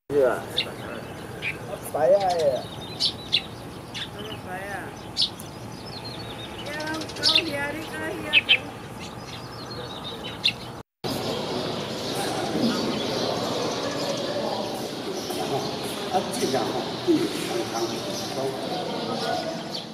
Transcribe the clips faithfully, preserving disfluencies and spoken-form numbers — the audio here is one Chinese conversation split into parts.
是啊，白啊的。 白啊。呀，高遐你高遐。 啊，这个吼，对，常常都。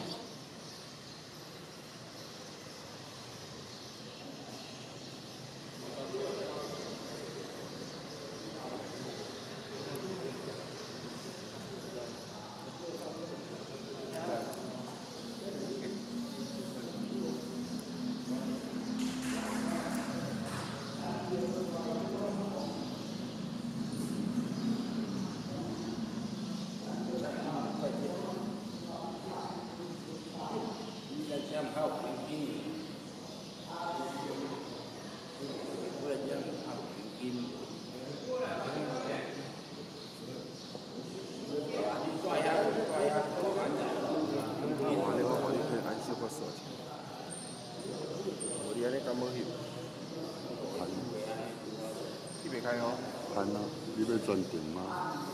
看啊，你要转定吗？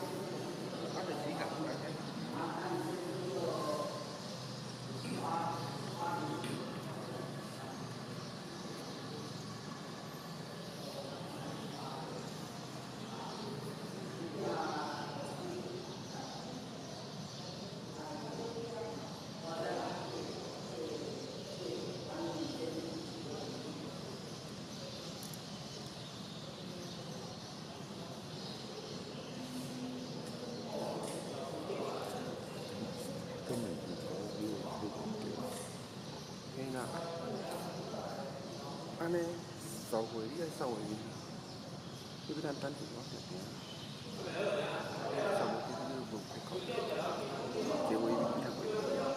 嘿啦，安尼收回，你爱收回，你要咱等电话平平。收回去你无开口，结尾你看袂。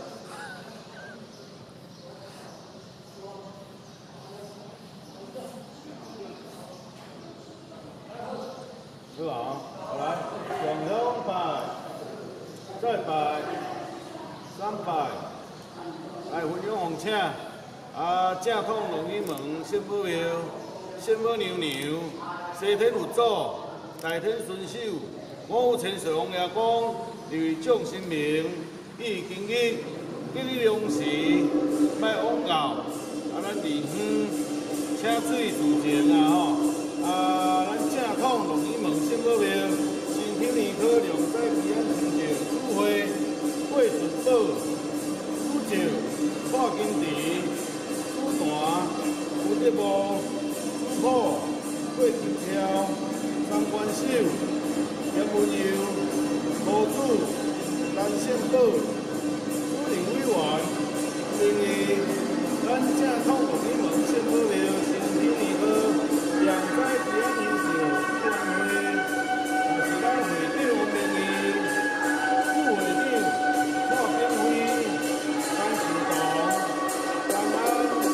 是吧？来，两两百，再百，三百，来分享红请。啊，正统龙眼门，新宝庙，新宝娘娘，西天有祖，大天顺手，五福千岁王爷公，二位众神明，意经义，吉利良时，卖枉教，啊，咱离远，请水自前啊吼，啊，咱正统龙眼门新宝庙，新天年科良斋吉安成就主会，贵顺宝，主照，破金池。主坛、有德无、主普、过金条、三关手、叶文佑、土主、蓝线宝、主任委员、另外，咱正统龙眼门新宝庙新天年科良斋吉安迎寿聚会，也是咱会长王明义、副会长蔡炳辉、张庆东、张安。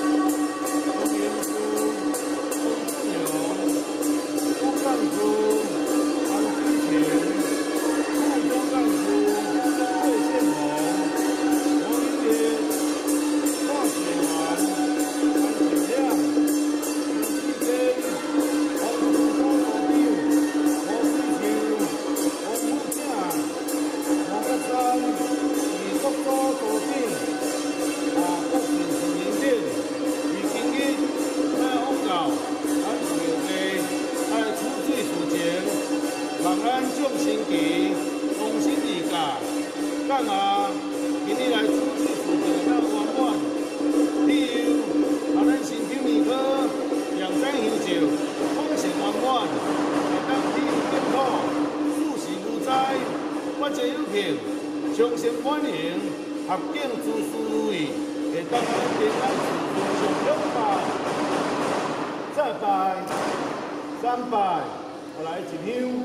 干部、安居前、副总干部、魏宪宏、王英杰、华水环、潘景亮、陈继根、黄竹高老长、黄水球、王武正、王德山、李国高组长、啊国选陈明典、李经义、赖洪教、安水内。爱出水事情，望咱众神奇，同心二家。干啊，今日来出水事情较圆满。理由，啊，咱新天年科良斋香照，丰盛圆满，会当理由健康，事事如灾，我皆有幸，衷心欢迎，合境诸事如意，会当咱平安顺顺上两拜，再拜。三百，我来一香。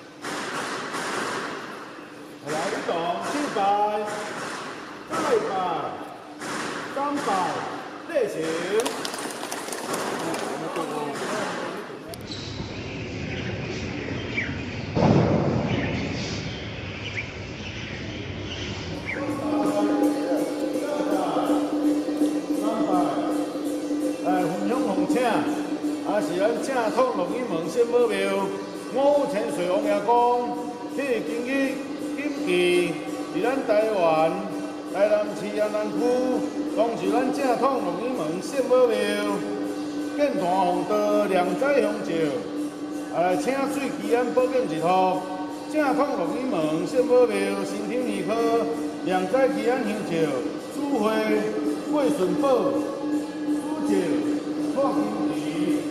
来一种七百，再百。 三百，类型。啊，是咱正统龙眼门仙宝庙五千岁王爷公，迄经济经济伫咱台湾台南市安南区，当是咱正统龙眼门仙宝庙建坛奉道良斋香照，啊，请水基安保健一套，正统龙眼门仙宝庙新天年科良斋基安香照，主会贵顺宝，主照创金池。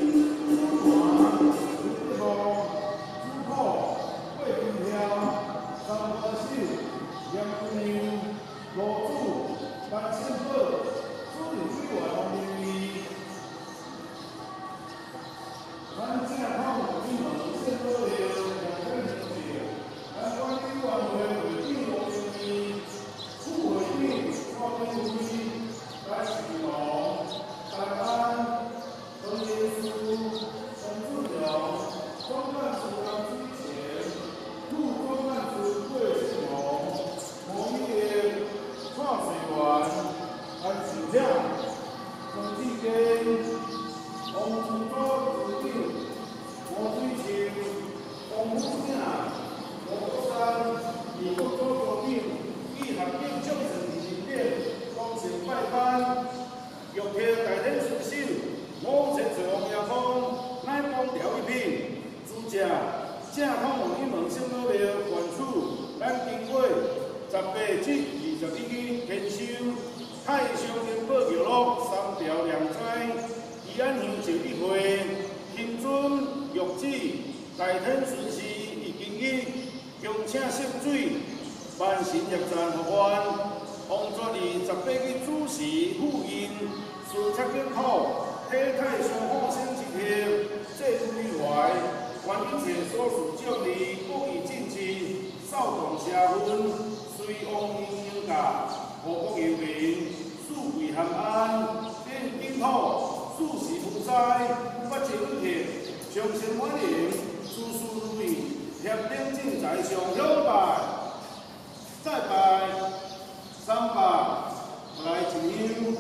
正统龙眼门仙宝庙原处，咱经过十八至二十一日天修太上天宝桥路三条良斋，宜安香照一会，金尊玉旨，大天顺时已经日，恭请圣水，万神业赞福愿，奉昨日十八日主时赴任，顺七景土，体态相好生一体，这归怀。 愿一切所属奖励，各以进之，少动社分，随王应应价，护国佑民，富贵含安，变景土，事事无灾，不求一切，长生满盈，事事如意，协定正财上香拜，再拜三拜，来一香。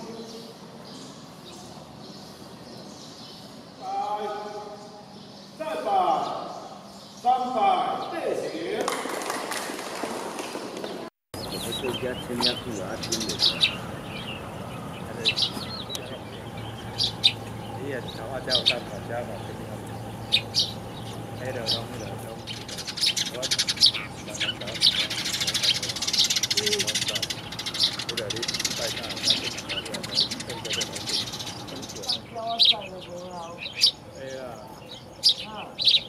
再拜三拜对行。 我们这家天天去啊，真的。你也头发叫三百加嘛，肯定好。黑的东西的都，我慢慢搞。嗯。我这里拜下，那就拿掉，剩下的东西。叫我晒的不好。哎呀。 啊！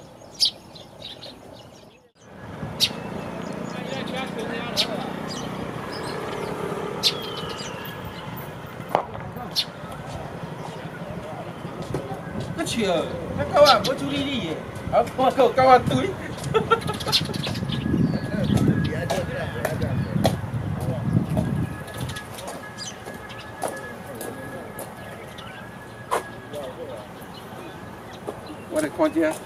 我去哦，那狗啊，无处理你的，啊，我靠，狗啊堆。我来看这。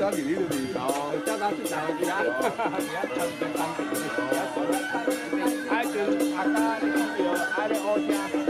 家里你都未到， 叫他去找你啦，你要找你当地的，你要找他，爱就阿家你讲叫爱你好听。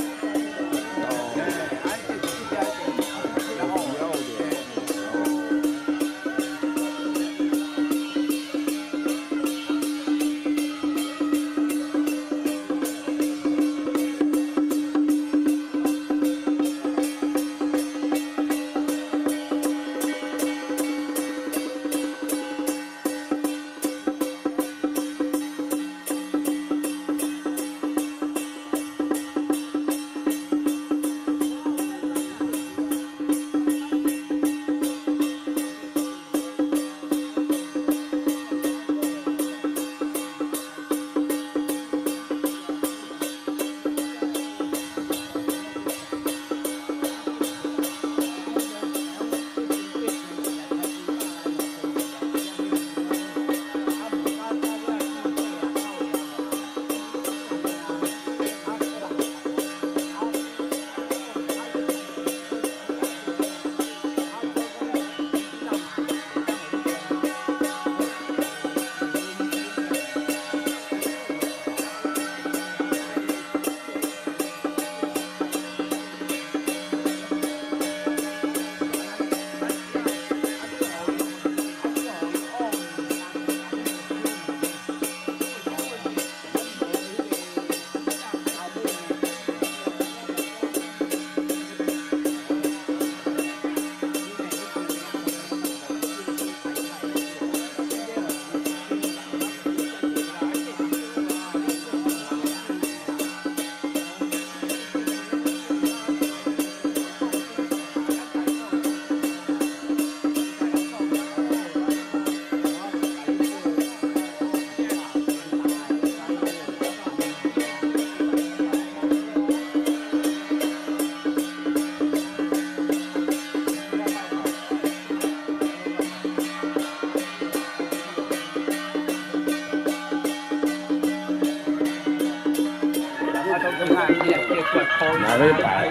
哪位摆？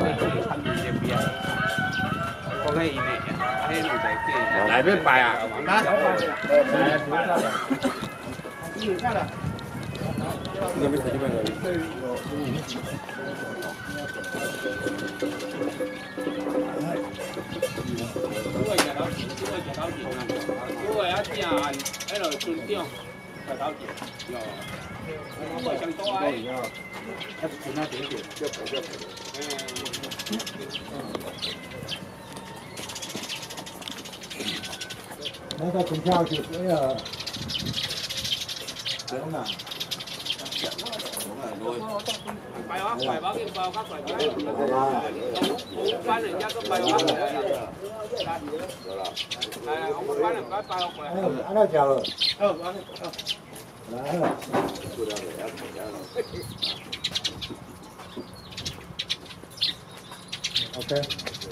哪边摆啊？ 那边看这边那个股票就是那个，真的。 bài hóa bài báo kim vào các bài báo ông bán人家都bài hóa嚟啊！係啊，我bán人家拜落嚟。 安那叫了？哦，安那来了。OK。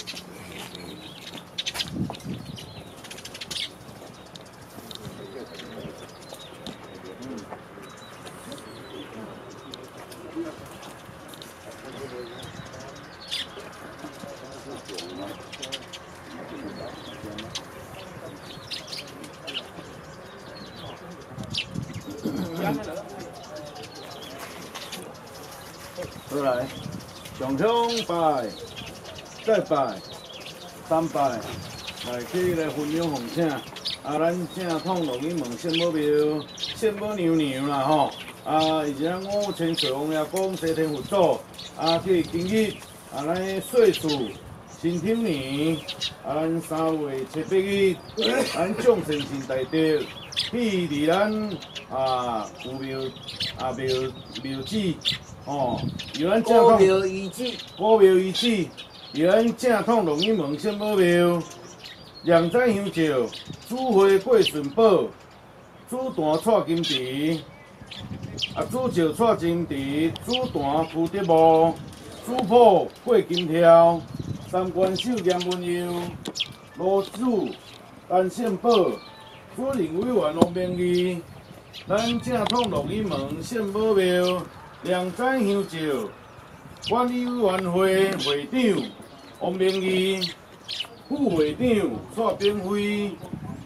再来，上香拜，再拜，三拜，来去来分享奉请。啊，咱正统录音问圣母庙、圣母娘娘啦吼。啊，而且五千岁王爷公、西天佛祖，啊，去今日啊，咱岁数新天年，啊，咱三月七八日，咱众神神大德，去伫咱啊有庙啊庙庙子。 哦，有咱正统古庙遗址，古庙遗址，有咱正统龙眼门圣母庙，两盏香照，主花过顺宝，主坛蔡金池，啊主照蔡金池，主坛菩提木，主谱过金条，三观手验文样，罗主单圣宝，主任委员王明义，咱正统龙眼门圣母庙。 两盏香照，管理委员会会长王明义，副会长蔡炳辉，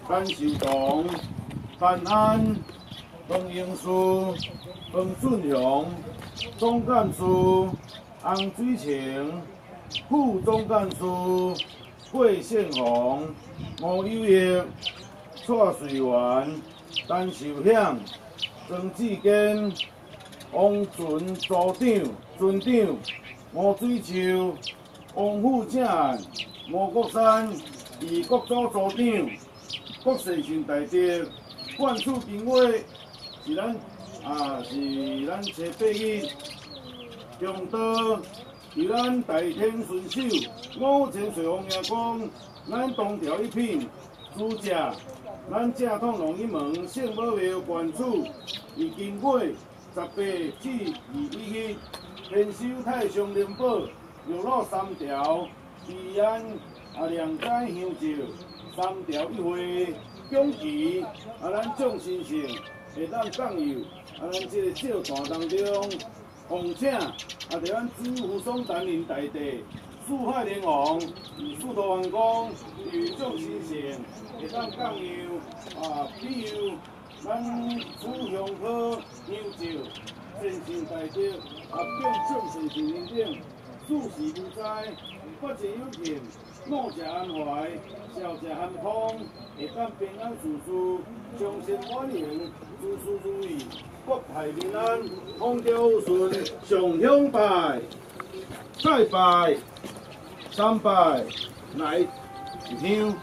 陈秀栋、范安、黄英书、黄顺雄、总干事洪水晴、副总干事桂宪宏、吴友业、蔡瑞元、陈秀享、庄志坚、王纯组长、村长、吴水秋、王富正、吴国山、二国组组长、郭世信大姐、冠处评委是咱啊是咱七八一中道，是咱大天顺手，五千岁王爷公，咱东条一品主席，咱正统龙一门圣母庙冠处，已经过十八至二一七，天修太上灵宝，六路三条，宜安啊两街香照，三条一会，恭喜啊咱众新生会当降佑啊咱这个小团当中，奉请啊伫咱主福松丹林大地。四海莲王与四道王公与众新生会当降佑啊，庇佑咱楚香科香照先生大德啊，变众先生认定，诸事如灾，法节有情，五者安怀，少者安康，会当平安顺遂，终身满盈，诸事如意，国泰民安，风调雨顺，上香拜，再拜。三拜来一香。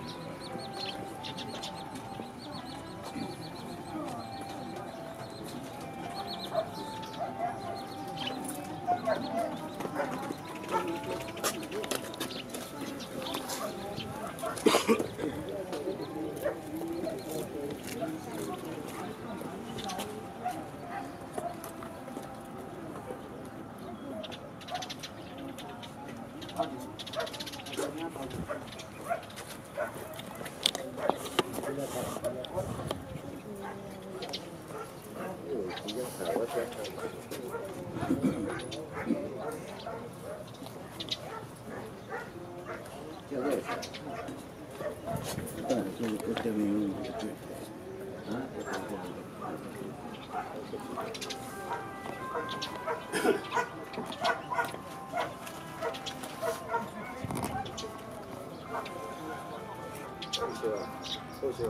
过去了。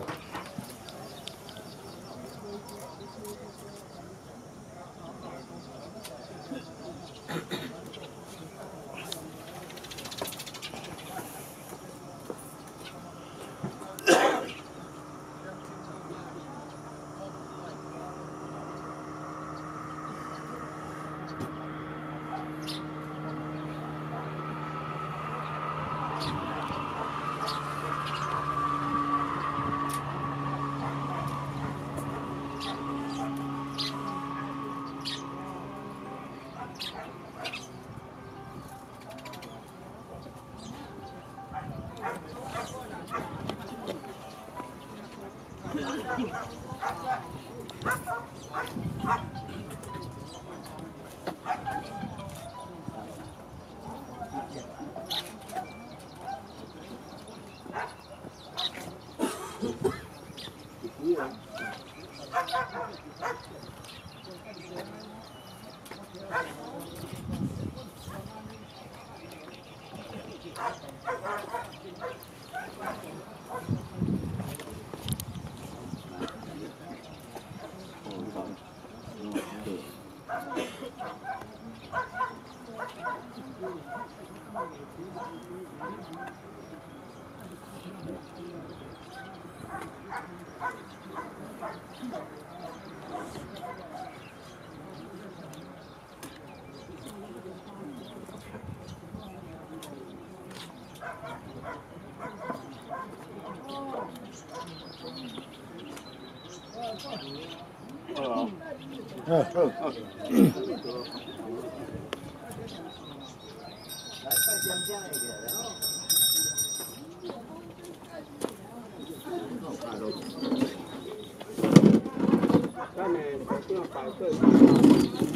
咱呢，一定要摆对。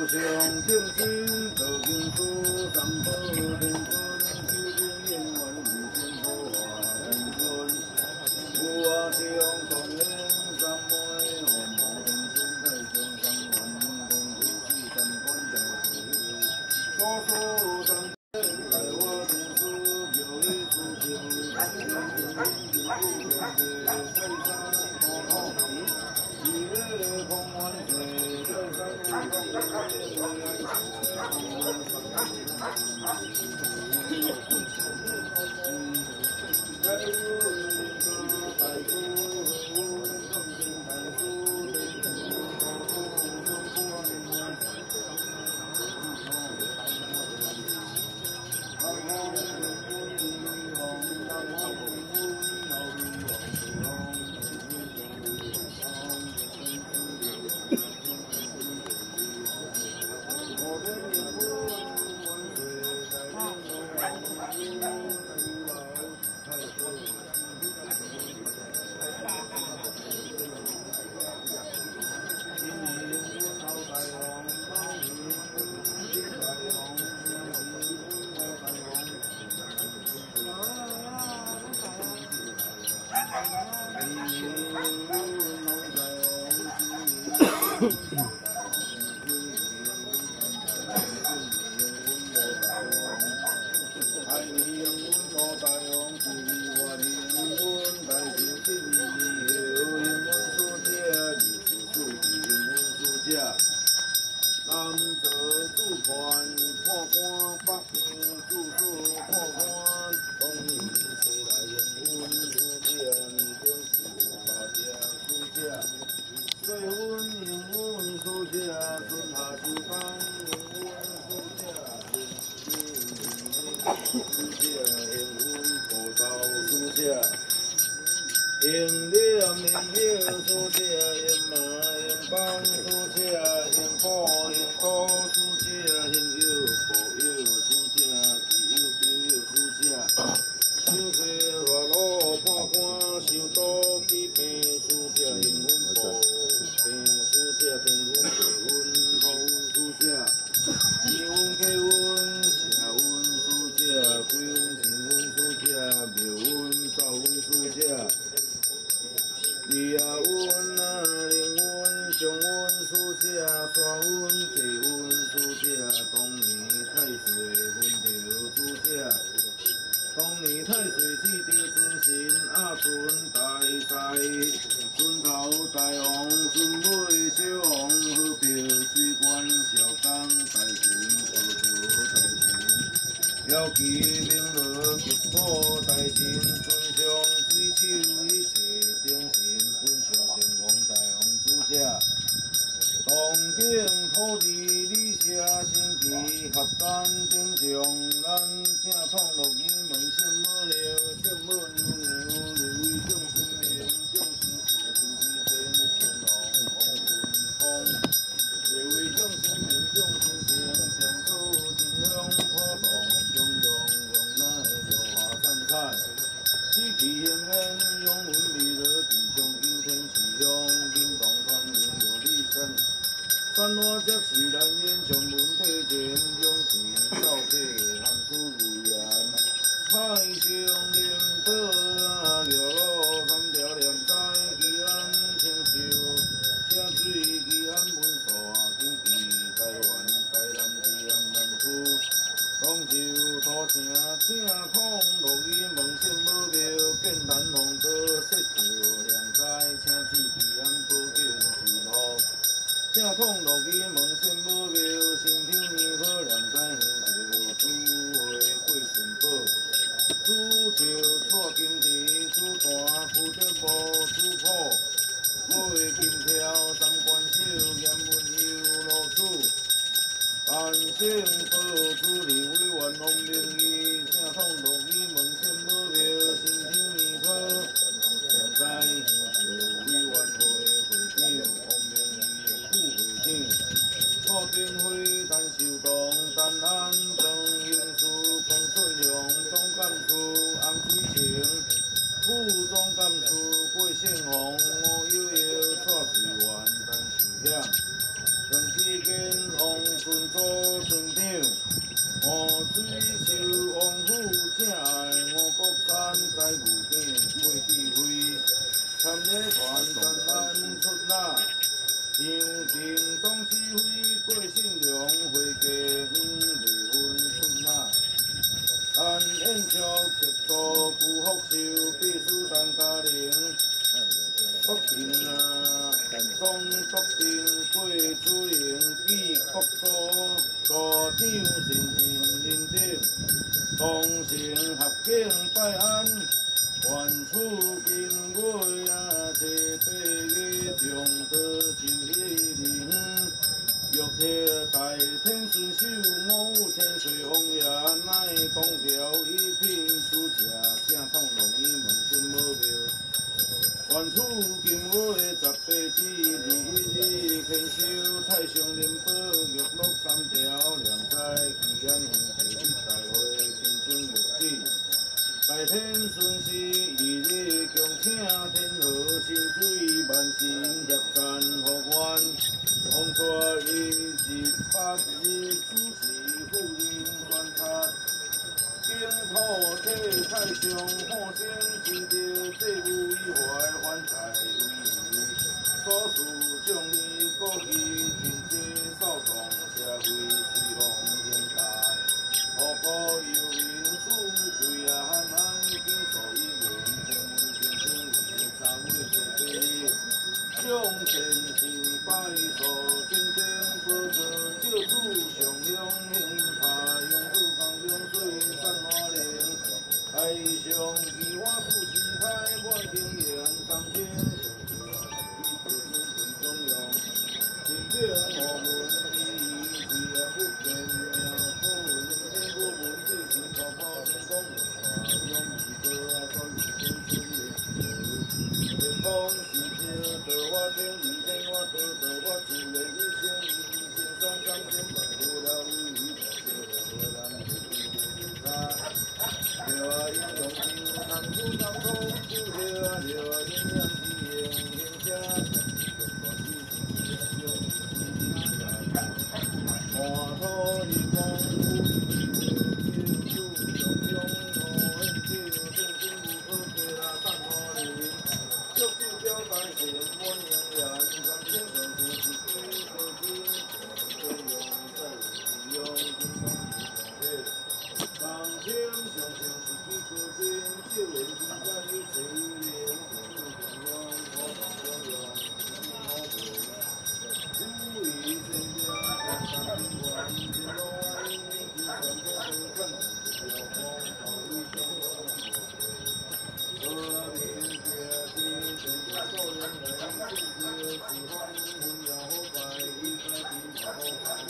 上定心，道经书三宝天尊，九灵应元五千宝华天尊，有我上同灵三昧，红毛天尊太上三万公主四三观正所所三天来我天书，叫一书经，三天天天天天天天天三好好。 一空万岁，二三五大长神神认定，同城合境拜安，愿处金月啊，坐八月中道就迄日。玉铁大天顺手，五千岁王爷乃讲条一品主食，正统容易问心无妙。愿处金月十八子，二日牵手太上林宝玉落三条，两在吉安县第一大会天顺玉子。大天顺时，二日恭请天河新水万神协赞福愿。红烛一日八日主持妇人宣察，顶土地太上看见知着这有意怀还在为所事将你过去真济扫荡社会随风天大，何故有民主贵啊憨憨经所以论天文天星天三位这辈。向前行拜所坚定，保持救主上香献茶，用主江中水散花灵。海上奇花富气开，满经营三千上天上地中央，天顶我们意志不变妙，可人天不问地心泡泡天公用用一个啊算天春的天空。得我领一天，我得得我自然一生一生三三千万不了一千个人不他，留啊英雄心，难处难空不留啊留啊阴阳之形形下，满土日光不天主上中土现就正经不可给啊散花林。就就交代前万人人，三千上天是几个金，最用在是用金光是三千上天是几个金，就连金在谁连，中央可当中央，可不。无意生将三三千万，天老爱你是三千多看，要光好一生和平节地。做人来世事，喜欢混淆后白，一再地好好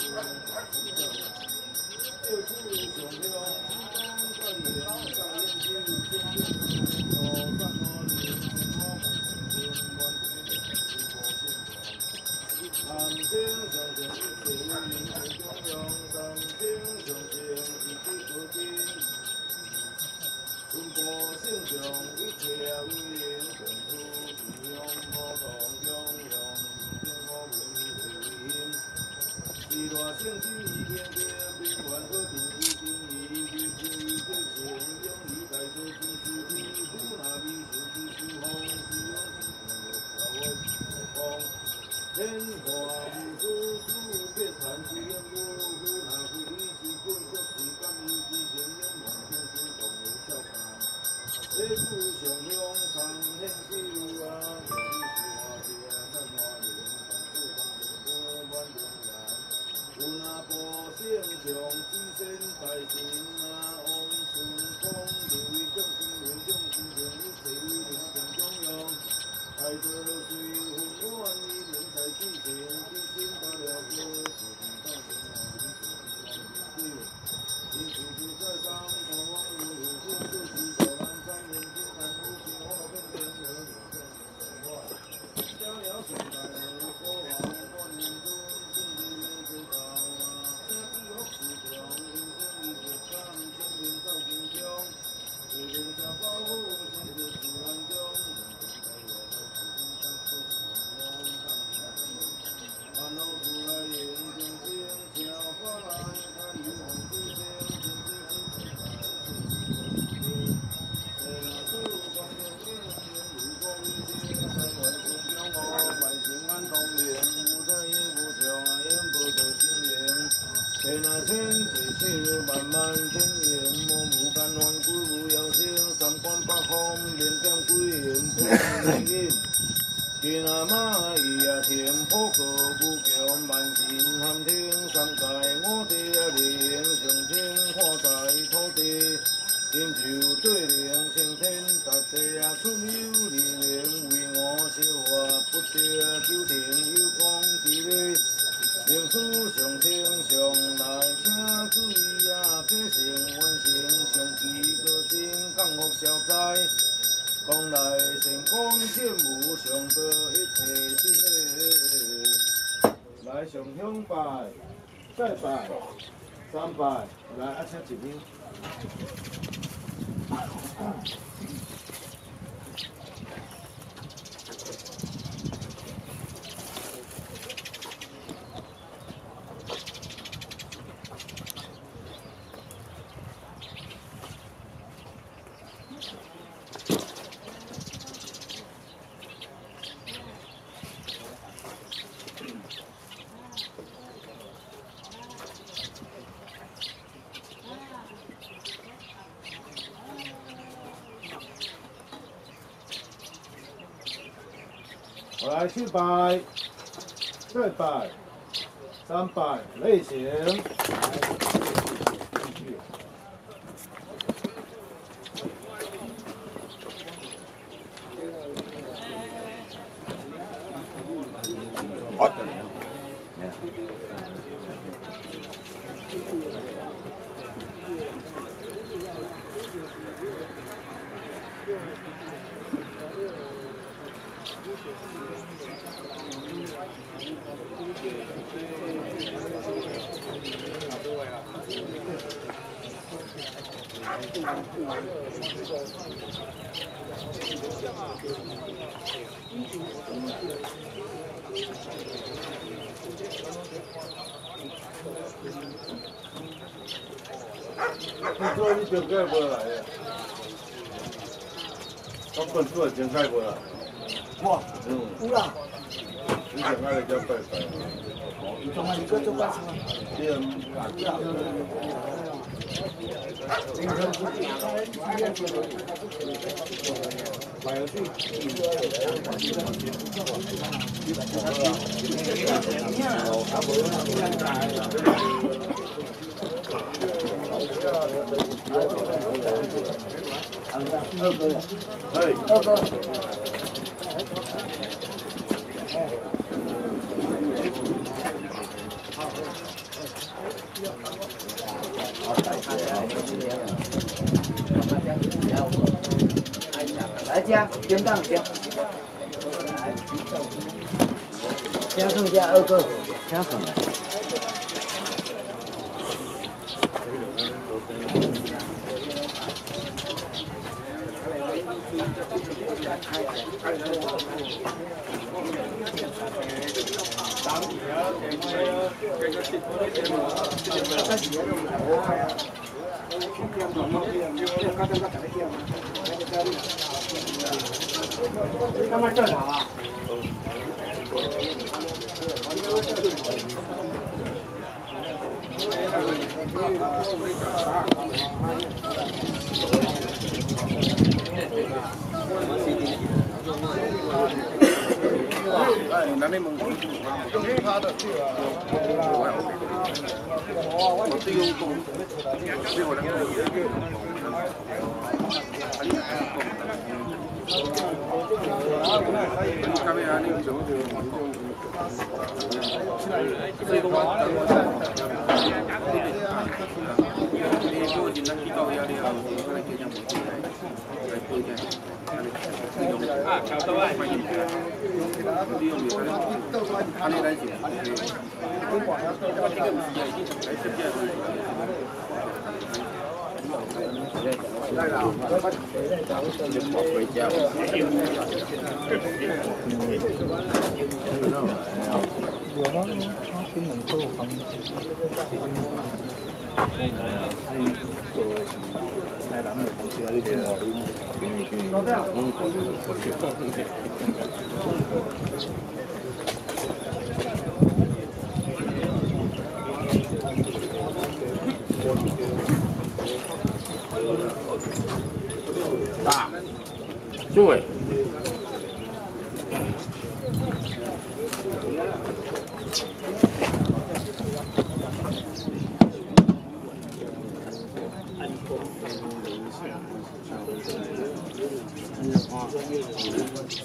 就处上香，在言在言就天天做三我灵，我满天万天是我心肠。三天上天是水灵最中央，三天上天是几个金。文波圣上一切为人共处，中央可当中央，天我为为是大圣心意天地，平原可度之心意，日日日过前，永离大道之事体，苦那未受之之风，是用是用我风。天华无主事，别谈之言无苦那非之本，国是甘有之前，永望天心共有笑谈。这次上香常献酒啊，每日花茶散花灵，凡事方便多万众人。有那波圣上之身大神啊，王顺光六位众生为众心中一切为灵正中央，爱得随分万一人才之前，之心得了歌，是天上天下灵是天地，因此就在上头望有有福就是。天啊天地气漫漫天言，莫无干乱鬼无妖精，三观八方连江鬼言不能言。天啊蚂蚁啊天破个不叫万神寒天，三界我地啊灵，上天看在土地，天就做灵，升天达地啊出有灵明，为我消化不得九天有功之类，灵书上天上来请水啊，启成完成上期个真降福消灾。 讲来成功建无上道一切事。来上香拜，再拜，三拜，来啊请一名。我来去拜，再拜，三拜，类型。你说你真改不来呀？我本做真改不来。我，嗯，有啦。你真改来叫拜拜。你做嘛？你个做拜什么？对啊。买游戏。哎，二哥。 来加，肩膀加，加送加二个，加送的。他们正常啊。 哎，那你们中间他的，我只有动，最后两个。カメラに上手にそういうことは営業時何かをやり合うそれだけじゃ持っていない最高じゃないあ、ちゃんとは利用にされる金大事で来了，就跑回家了。 有吗？他根本做房子。台南的同事啊，你听我大，对。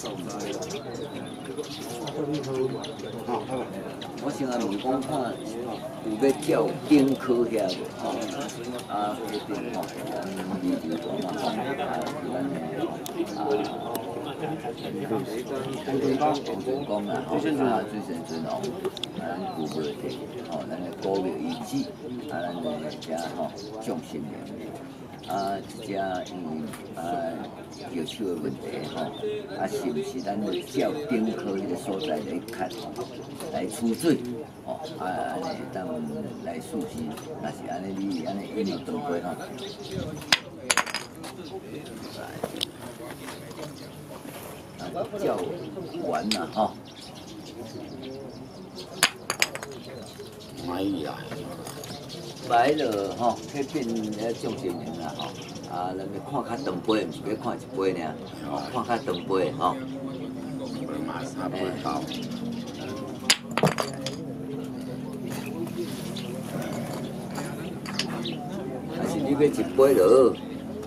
我先来问讲看有要叫丁科遐无？吼，啊，迄边吼，咱旅游团嘛，吼，啊，咱诶，啊，洪水公啊，吼，啊，水神尊王，啊，咱古未地，吼，咱诶古庙遗址，啊，咱诶遮吼众神明。 啊，一只因为啊药手的问题吼，啊是毋是咱要照丁科迄个所在来看吼，来取水吼，啊安尼当来试试，若是安尼你安尼一路长过吼，啊照完啦吼，哎呀！ 来了吼，去变咧众神明啦吼，啊，咱要看较长杯，毋是要看一杯尔，吼，看较长杯吼。马三杯高。还是你要一杯落？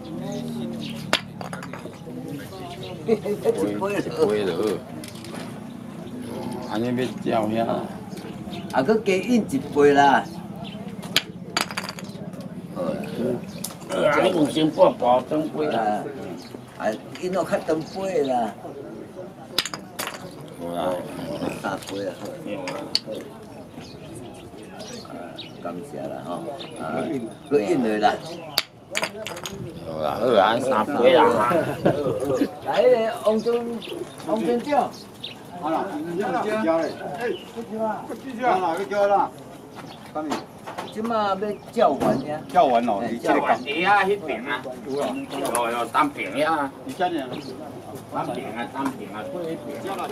一杯落。安尼要照遐？啊，佮加印一杯啦。 啊！你有先半包长杯啦，啊，因我较长杯啦，有啦，三杯啊，啊，感谢啦吼，啊，佮印落啦，好啦，好啦，三杯啦，来咧，王中，王中长，好啦，交嘞，哎，继续啊，哪个交啦？干你。 即马要叫完呀？ 叫完咯，你叫完底啊，迄边啊，有啊，有有单边呀， 你家呢？ 单边啊，单边啊，过迄边。叫啦，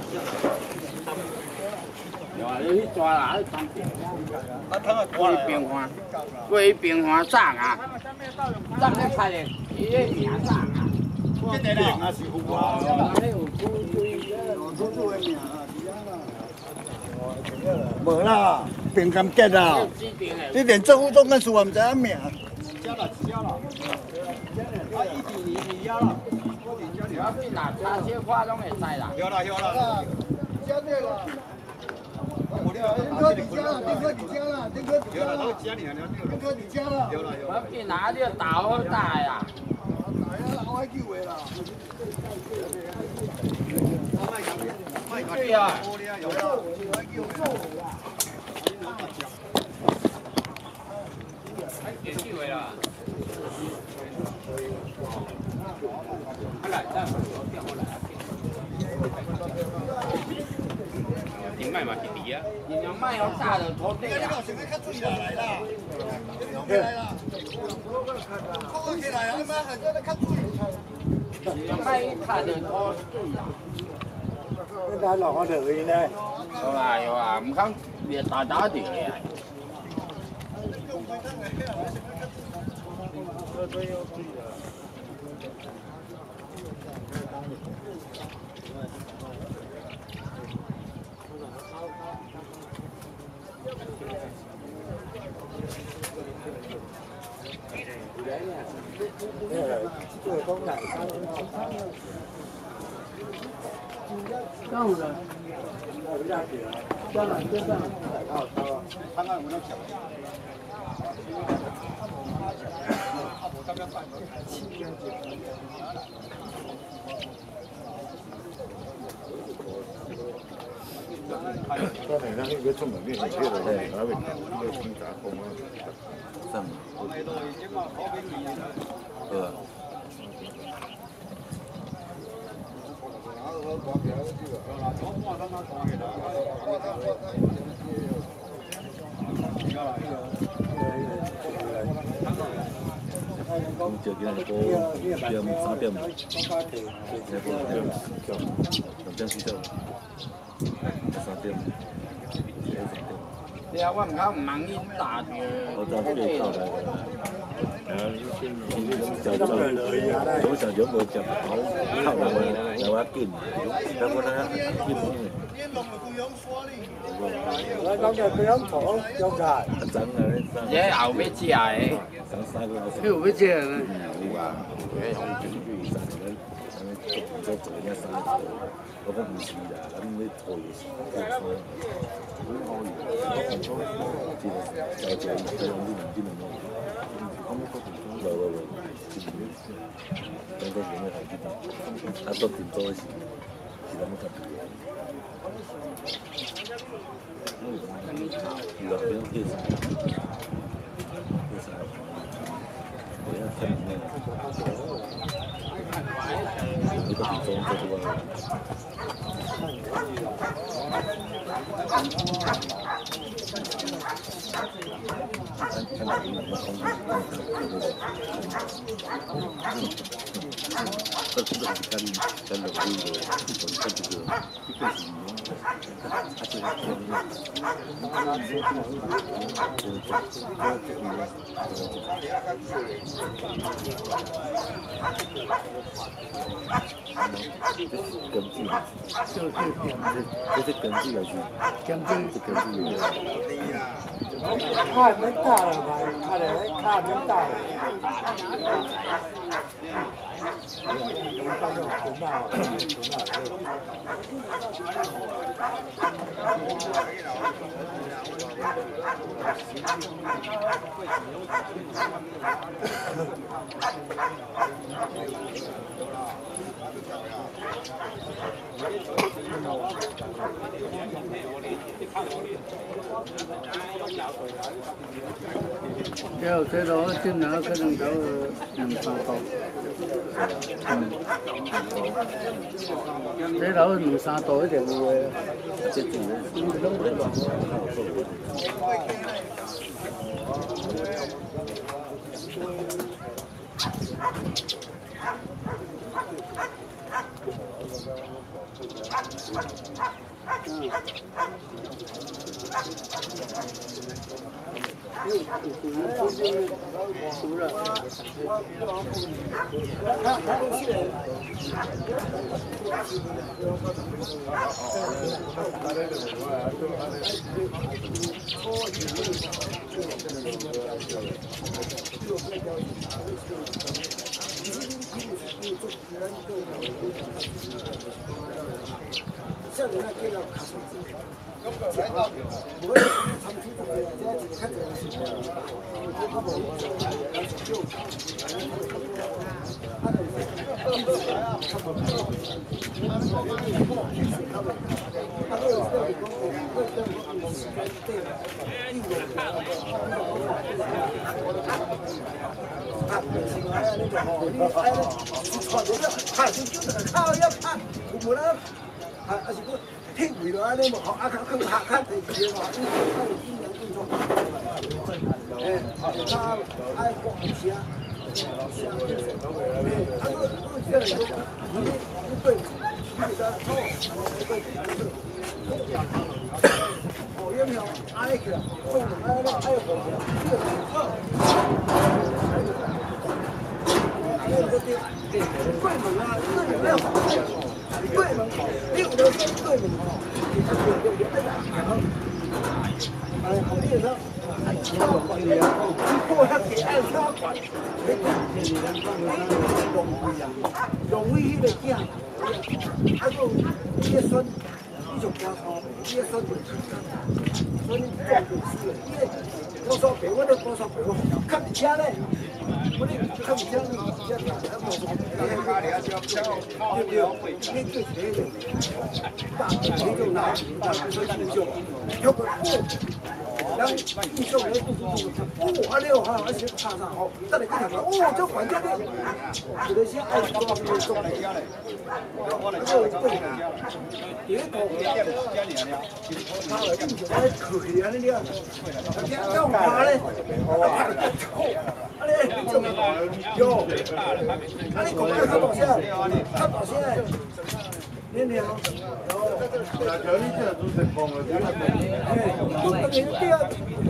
有啊，你去抓啦，去单边。啊，他们过迄边看，过迄边看涨啊，涨咧开咧，伊咧名涨啊。这个啦，那是有啊，那有出出出出的名啊，是啊啦。 无啦，平甘结啦，你连政府总干事也唔知影名。 加了，加了，啊，一比零你压了，我比加你。要是拿哪些话拢会使啦？有了有了，加对了。丁哥你加了，丁哥你加了，丁哥有了，都加你了，丁哥你加了。有了有了。我比哪里打好大呀？打呀，我还救回了。对呀，有了，我还救回了。 有机会啦！人脉嘛是低啊，人脉要大的土地啊。现在较水啦来啦，来啦，靠起来啊！妈，现在较水。人脉大的土地啊。 你睇落我條線咧。 有啦有啦，唔通別大打掉嘅。 够了，算了，就这样。看看我那脚。 嗰陣咧，如果出門啲唔知道咧，喺邊呢個選擇工啊，真係。係啊。咁就見到個點三點，這個點叫兩點四點，三點， 對啊，我唔講唔問你打嘅。 我就飛到嚟。誒，就就早上有冇就好，靠落去有一件，有冇咧？件嘢。 我講嘅佢響廠有㗎。 真係。 這後尾知啊誒。 想三個。 後尾知啊。 你話誒紅景魚神咧， 做做人家生意，我讲唔是啦，咱要拖也是，很好用，这个交接一这样你能你能弄，不不不，真个是没好记的，啊做挺多是是咱们特别。遇到不用配啥，配啥，不要看里面，一个比中这个，看看哪里有空间，这这个是跟跟农业的，跟这个一个是。他这个天气，根据，就是就是根据的是，根据是根据的。 看没大了吧？看的看没大了。 叫这楼进来可能都两三刀，嗯，这楼两三刀一定有的，这主要是拢不落。除了。 像人家给了卡手机，我们长期做的，这样子看着是，他们就他的一直来啊，他们他们他们他们他们有这个功能，这个时间对的，应用的，啊，另外那个哦，你哎，传的看就就是靠要看，不然。啊，啊是讲体会落安尼无好，啊，较更下较地气嘛，因为较有经验运作。诶，他爱国声，声就是，诶，啊，我我这个有，你你对，你个好，你对，哦，有没有爱去？我爱那爱国，这个好。这个对，贵门啊，这个要好。对门，你有的说对门哦，你看有有有哎呀，哎，好厉害！插管的，过他给按插管，你看你能看到容易啊，容易的这样，啊个叶酸，你就加烧，叶酸就提高，所以你重点是，因为高烧病我都高烧病，看不下来。我哋看唔清你而家大家冇講，你係家裡啊，要要你最前嘅，大你就拿大所以就有個然後一手嚟嘟嘟嘟，哦，啊六號而且插上好，得嚟一條哦，這環境咧，有啲先愛做嘅做嚟家嚟，我嚟做做嘅，第一個他嚟跟住我佢啊呢啲啊，佢教我咧，啊你做咩？有，啊你講下看保險，看保險咧，你你好，那條你這都是講嘅，哎，我等你啲啊。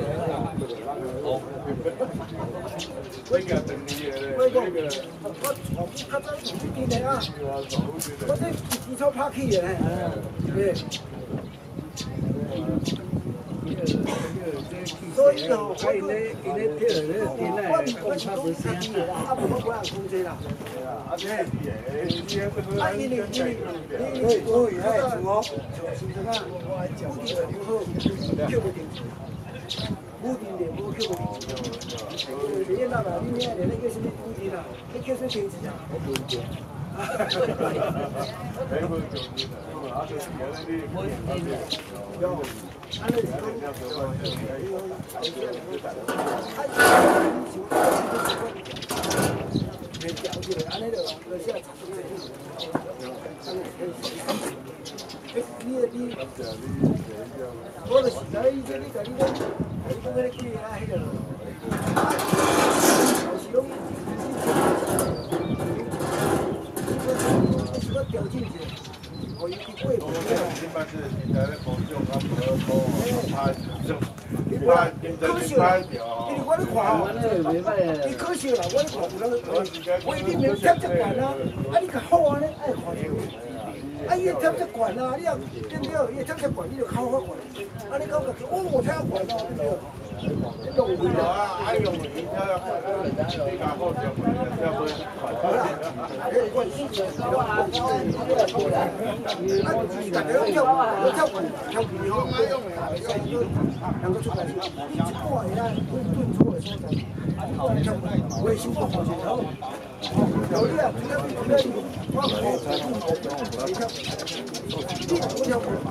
我講，我我較早唔見你啊，我這機車拍起嘅，誒。 所以哦，我因咧因咧跳咧，因咧讲差不多啦，啊，不不让控制啦。啊，因为因为因为我以前做哦，是怎啊？固定的就好，跳不定。固定的无跳不定。你那啦，你那连那个什么固定啦，你叫谁停止啊？我不知道。我就是在以前你在你讲，你讲那个气啊，迄个，就是拢，我调整一下，可以去过步。你嘛是现在咧方向较无好，拍拍可惜啦，因为我咧看，你可惜啦，我咧看有人，我一定没贴这管啊，啊你较好啊咧，爱看这个。啊，伊个贴这管啊，你若对不对？伊个贴这管，你就靠好管。啊，你讲个，哦，我贴管啊，对不对？用唔到啊，爱用的，你睇下管，你家好就管，要不然管。啊，大家都跳，都跳管，跳管哦，两个出来，你一过来啦，顿顿出来所在，啊，你过来跳管，我也心不好受。有啲啊，佢一邊佢一邊，我我我跳，你我跳管。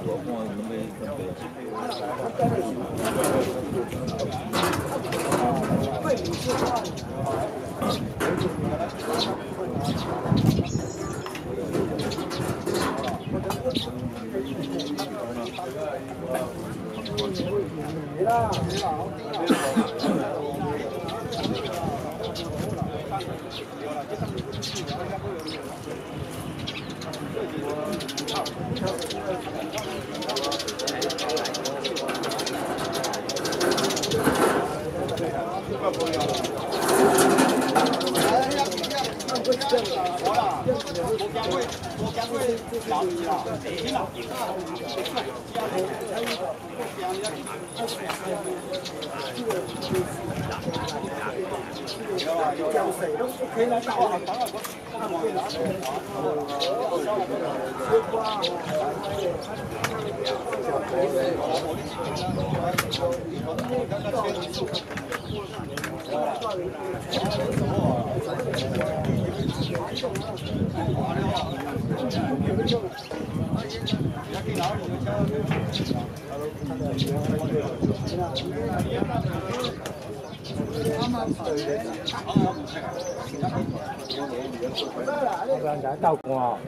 倒光哦。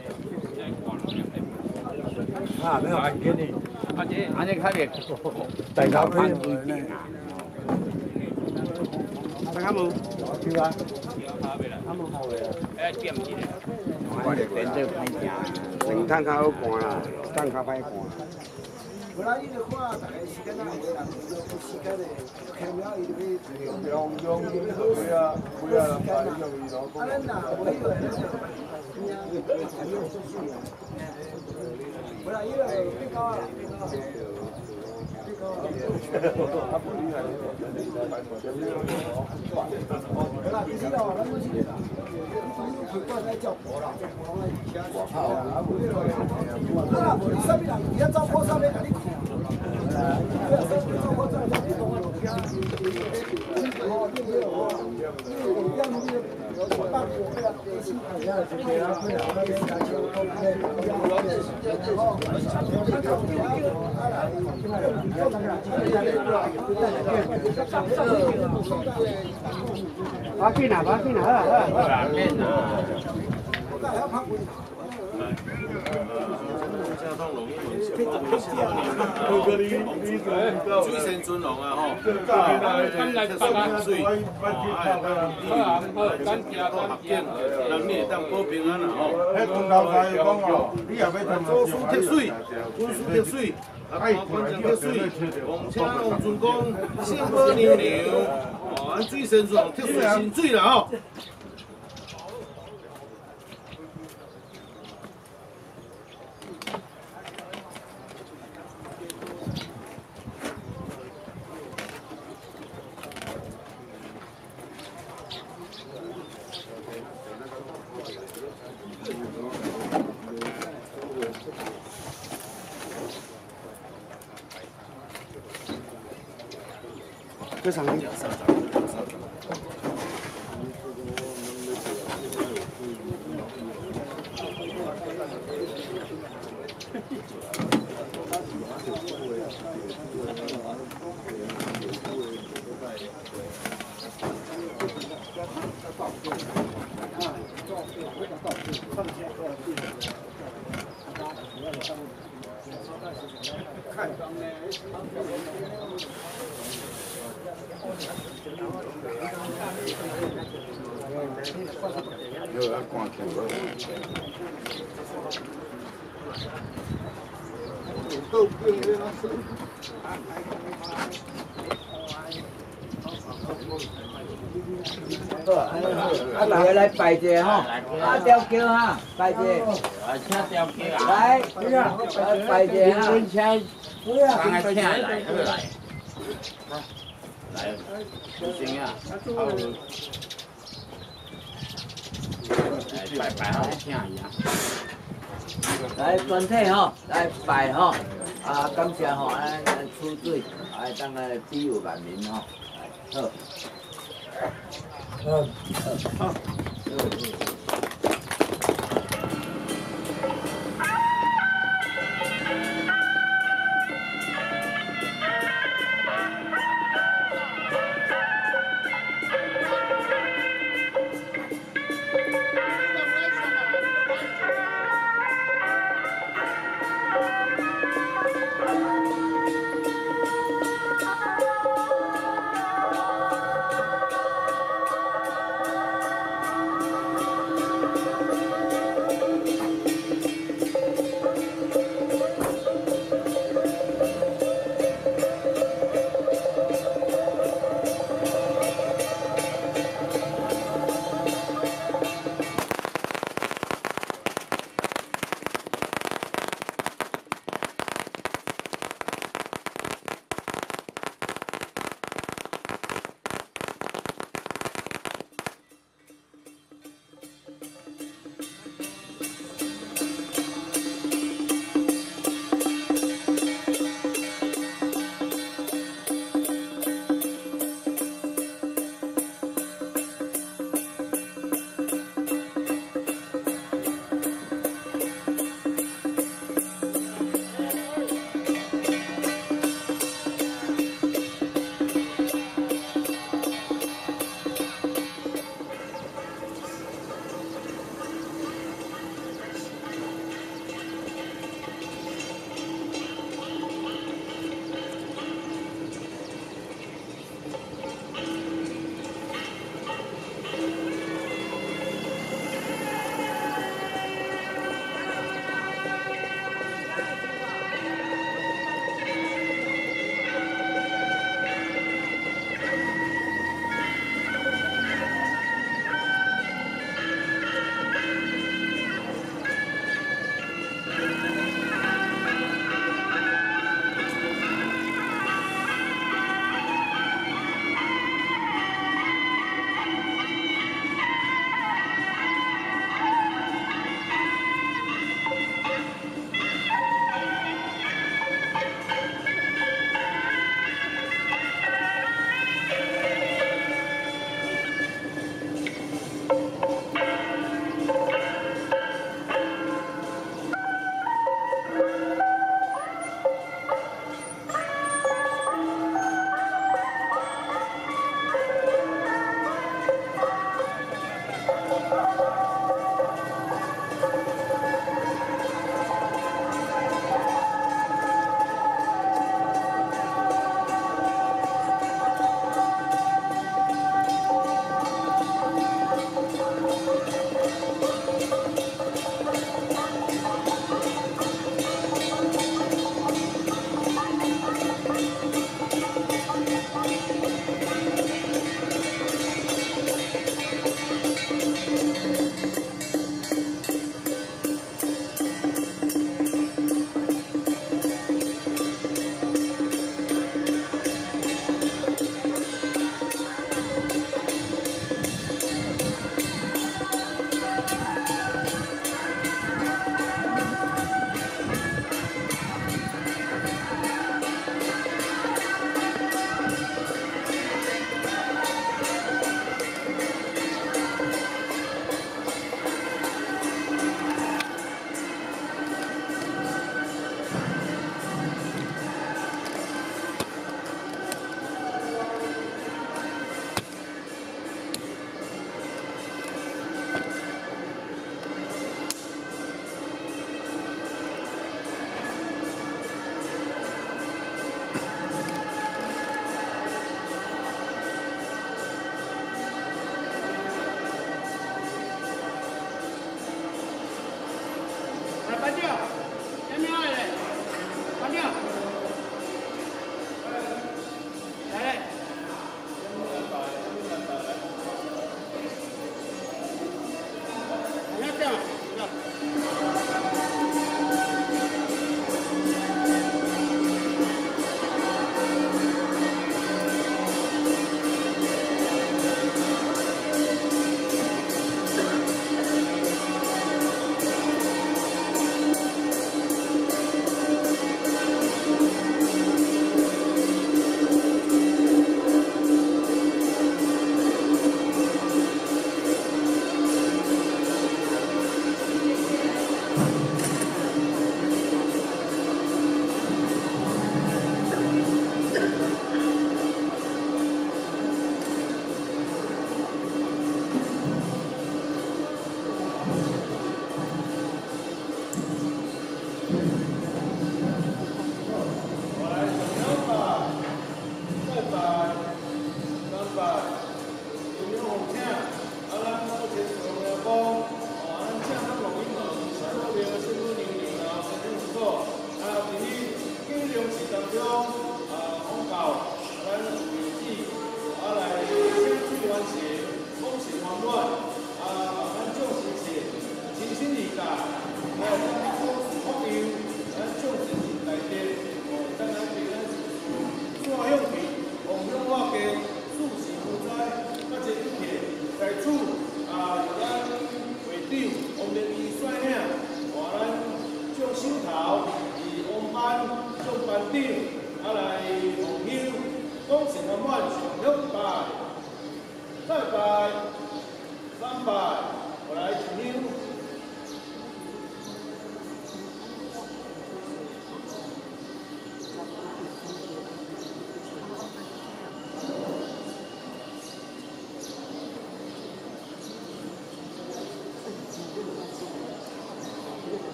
啊，没有给你。 啊，这安尼较别， 大家看不呢？ 大家冇。 对啊。 他们好嘅。哎，掂住。我哋变做歹行，成摊较好看啦，摊较歹看。 本来你就看大概时间啊，有人有时间的，开庙伊就去用用用会啊会啊，把你用伊攞。啊，咱呐，我以为咱就，哎呀，还有出去啊。本来伊个变高啊，变高。变高啊。他不厉害。好啦，其实咯，咱都是啦，你怪在叫婆啦，我靠，啊，无你咯，啊啦，无你啥物人，伊遐走坡上面甲你看，啊，你啊，走走坡上面，你讲我听，哦，对对哦，你这样子，我大我不要联系，哎呀，这边啊，对啊，那边感觉我那边，我这时间之后，他叫我啊，啊啦，要干啥？ 把紧啊，把紧啊，好啦好啦。把紧啊。 水仙尊龙啊吼，咱来八啊水，啊，好好，咱家都合建，人你会当保平安啦吼。迄公头开讲哦，你也要他做书贴水，温书贴水，啊，关键贴水，王车王尊公，幸福牛牛，哦，咱水仙尊龙贴水新水啦吼。 非常厉害。 有要挂球了。 啊，大家来拜一下吼，啊，吊桥哈，拜一下，啊，请吊桥啊，来，来拜一下哈，请，刚才请来，来，来，不行啊，好，来拜拜好，请伊啊，来全体吼，来拜吼，啊，感谢吼，咱咱出水，啊，当来庇佑万民吼，好。嗯，好。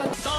到